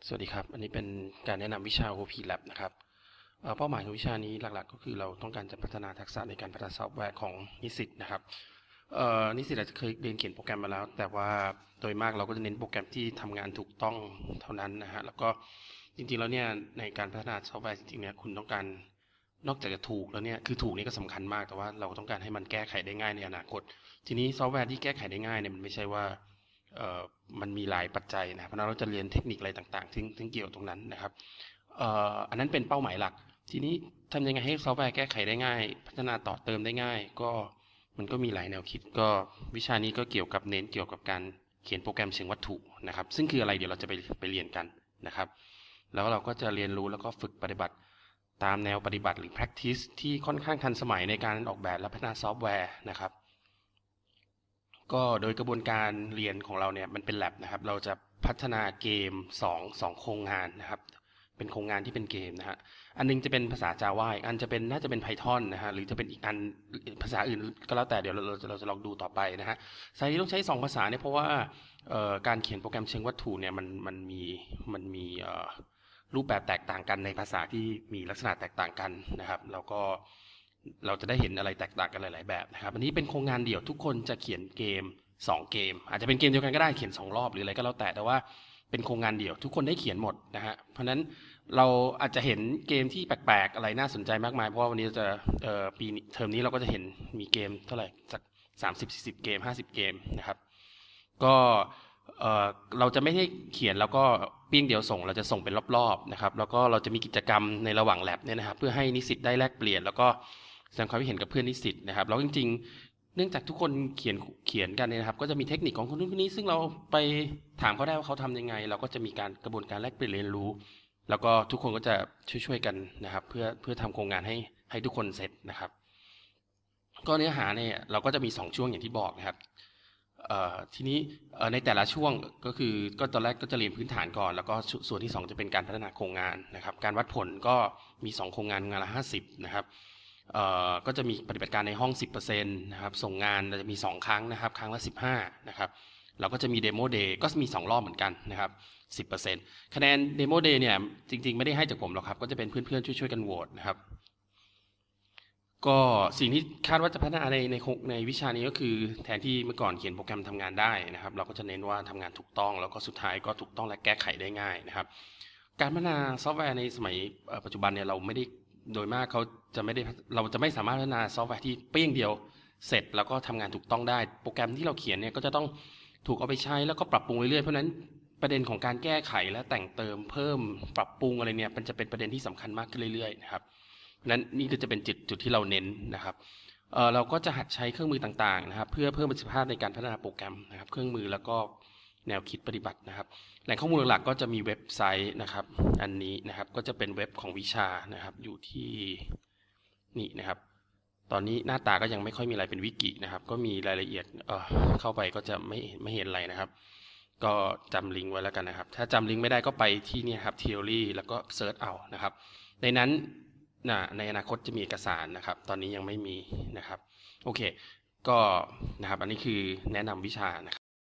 สวัสดีครับอันนี้เป็นการแนะนำวิชา OP Lab นะครับเป้าหมายของวิชานี้หลักๆก็คือเราต้องการจะพัฒนาทักษะในการพัฒนาซอฟต์แวร์ของนิสิตนะครับนิสิตอาจจะเคยเรียนเขียนโปรแกรมมาแล้วแต่ว่าโดยมากเราก็จะเน้นโปรแกรมที่ทำงานถูกต้องเท่านั้นนะฮะแล้วก็จริงๆแล้วเนี่ยในการพัฒนาซอฟต์แวร์จริงๆเนี่ยคุณต้องการนอกจากจะถูกแล้วเนี่ยคือถูกนี่ก็สำคัญมากแต่ว่าเราต้องการให้มันแก้ไขได้ง่ายในอนาคตทีนี้ซอฟต์แวร์ที่แก้ไขได้ง่ายเนี่ยมันไม่ใช่ว่ามันมีหลายปัจจัยนะเพราะนั้นเราจะเรียนเทคนิคอะไรต่างๆถึงเกี่ยวตรงนั้นนะครับอันนั้นเป็นเป้าหมายหลักทีนี้ทำยังไงให้ซอฟต์แวร์แก้ไขได้ง่ายพัฒนาต่อเติมได้ง่ายก็มันก็มีหลายแนวคิดก็วิชานี้ก็เกี่ยวกับเน้นเกี่ยวกับการเขียนโปรแกรมเชิงวัตถุนะครับซึ่งคืออะไรเดี๋ยวเราจะไปเรียนกันนะครับแล้วเราก็จะเรียนรู้แล้วก็ฝึกปฏิบัติตามแนวปฏิบัติหรือ practice ที่ค่อนข้างทันสมัยในการออกแบบและพัฒนาซอฟต์แวร์นะครับก็โดยกระบวนการเรียนของเราเนี่ยมันเป็น lab นะครับเราจะพัฒนาเกม2โครงงานนะครับเป็นโครงงานที่เป็นเกมนะฮะอันนึงจะเป็นภาษา Java อีกอันจะเป็นน่าจะเป็น Python นะฮะหรือจะเป็นอีกอันภาษาอื่นก็แล้วแต่เดี๋ยวเราจะลองดูต่อไปนะฮะสาเหตุที่ต้องใช้2ภาษาเนี่ยเพราะว่าการเขียนโปรแกรมเชิงวัตถุเนี่ยมันมีรูปแบบแตกต่างกันในภาษาที่มีลักษณะแตกต่างกันนะครับแล้วก็เราจะได้เห็นอะไรแตกต่างกันหลายๆแบบนะครับอันนี้เป็นโครงงานเดี่ยวทุกคนจะเขียนเกม2เกมอาจจะเป็นเกมเดียวกันก็ได้เขียน2รอบหรืออะไรก็แล้วแต่ว่าเป็นโครงงานเดี่ยวทุกคนได้เขียนหมดนะฮะเพราะฉะนั้นเราอาจจะเห็นเกมที่แปลกๆอะไรน่าสนใจมากมายเพราะว่าวันนี้จะปีเทอมนี้เราก็จะเห็นมีเกมเท่าไหร่สัก30-40 เกม50 เกมนะครับก็เราจะไม่ให้เขียนแล้วก็เปี้ยงเดียวส่งเราจะส่งเป็นรอบๆนะครับแล้วก็เราจะมีกิจกรรมในระหว่างแลบเนี่ยนะครับเพื่อให้นิสิตได้แลกเปลี่ยนแล้วก็แสดงความคิดเห็นกับเพื่อนนิสิตนะครับแล้วจริงๆเนื่องจากทุกคนเขียนกันเนี่ยนะครับก็จะมีเทคนิคของคนนู้นคนนี้ซึ่งเราไปถามเขาได้ว่าเขาทำยังไงเราก็จะมีการกระบวนการแลกเปลี่ยนเรียนรู้แล้วก็ทุกคนก็จะช่วยกันนะครับเพื่อทำโครงงานให้ทุกคนเสร็จนะครับก็เนื้อหาเนี่ยเราก็จะมี2ช่วงอย่างที่บอกนะครับทีนี้ในแต่ละช่วงก็ตอนแรกก็จะเรียนพื้นฐานก่อนแล้วก็ส่วนที่2จะเป็นการพัฒนาโครงงานนะครับการวัดผลก็มี2โครงงานละ50นะครับก็จะมีปฏิบัติการในห้อง 10% นะครับส่งงานเราจะมี2ครั้งนะครับครั้งละ15นะครับเราก็จะมีเดโมเดย์ก็มี2รอบเหมือนกันนะครับ 10% คะแนนเดโมเดย์เนี่ยจริงๆไม่ได้ให้จากผมหรอกครับก็จะเป็นเพื่อนๆช่วยๆกันโหวตนะครับก็สิ่งที่คาดว่าจะพัฒนาในวิชานี้ก็คือแทนที่เมื่อก่อนเขียนโปรแกรมทำงานได้นะครับเราก็จะเน้นว่าทำงานถูกต้องแล้วก็สุดท้ายก็ถูกต้องและแก้ไขได้ง่ายนะครับการพัฒนาซอฟต์แวร์ในสมัยปัจจุบันเนี่ยเราไม่ได้โดยมากเราจะไม่สามารถพัฒนาซอฟต์แวร์ที่เปี้ยงเดียวเสร็จแล้วก็ทำงานถูกต้องได้โปรแกรมที่เราเขียนเนี่ยก็จะต้องถูกเอาไปใช้แล้วก็ปรับปรุงเรื่อยๆเพราะนั้นประเด็นของการแก้ไขและแต่งเติมเพิ่มปรับปรุงอะไรเนี่ยมันจะเป็นประเด็นที่สำคัญมากขึ้นเรื่อยๆนะครับนั้นนี่ก็จะเป็นจุดที่เราเน้นนะครับเราก็จะหัดใช้เครื่องมือต่างๆนะครับเพื่อเพิ่มประสิทธิภาพในการพัฒนาโปรแกรมนะครับเครื่องมือแล้วก็แนวคิดปฏิบัตินะครับแหล่งข้อมูลหลักก็จะมีเว็บไซต์นะครับอันนี้นะครับก็จะเป็นเว็บของวิชานะครับอยู่ที่นี่นะครับตอนนี้หน้าตาก็ยังไม่ค่อยมีอะไรเป็นวิกินะครับก็มีรายละเอียดเข้าไปก็จะไม่เห็นอะไรนะครับก็จำลิงก์ไว้แล้วกันนะครับถ้าจำลิงก์ไม่ได้ก็ไปที่นี่ครับ theory แล้วก็เซิร์ชเอานะครับในนั้นในอนาคตจะมีเอกสารนะครับตอนนี้ยังไม่มีนะครับโอเคก็นะครับอันนี้คือแนะนำวิชานะครับ